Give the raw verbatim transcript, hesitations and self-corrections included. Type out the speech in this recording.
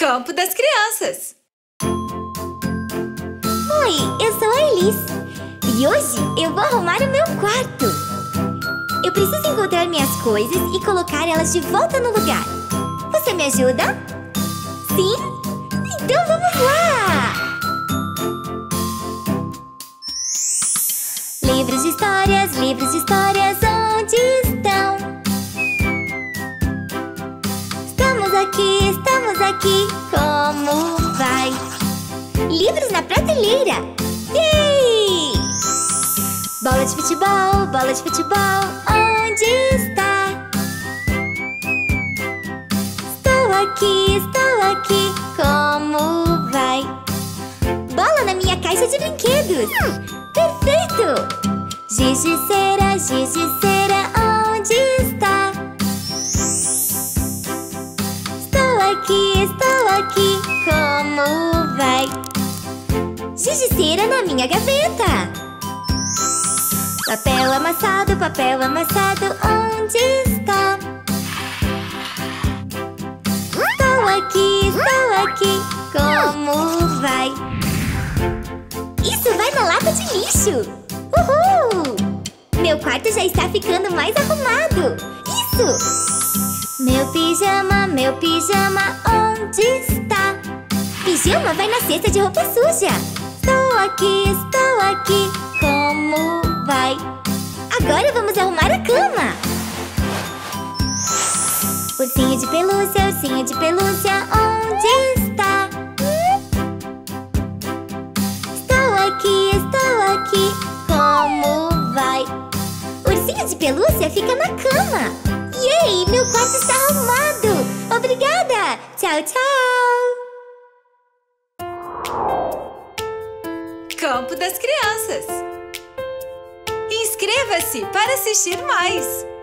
Campo das Crianças. Oi, eu sou a Elis e hoje eu vou arrumar o meu quarto. Eu preciso encontrar minhas coisas e colocar elas de volta no lugar. Você me ajuda? Sim? Então vamos lá! Livros de histórias, livros de histórias, onde estão? Estamos aqui, estamos aqui, como vai? Livros na prateleira! Yay! Bola de futebol, bola de futebol, onde está? Estou aqui, estou aqui, como vai? Bola na minha caixa de brinquedos! Perfeito! Giz de cera, giz de cera, onde está? Estou aqui, estou aqui, como vai? Giz de cera na minha gaveta! Papel amassado, papel amassado, onde está? Estou aqui, estou aqui, como vai? Isso vai na lata de lixo! Uhul! Meu quarto já está ficando mais arrumado! Isso! Meu pijama, meu pijama, onde está? Pijama vai na cesta de roupa suja! Estou aqui, estou aqui, como vai? Agora vamos arrumar a cama! Ursinho de pelúcia, ursinho de pelúcia, onde está? Estou aqui, estou aqui, como vai? Ursinho de pelúcia fica na cama! Yay! Meu quarto está arrumado! Obrigada! Tchau, tchau! Campo das Crianças. Inscreva-se para assistir mais!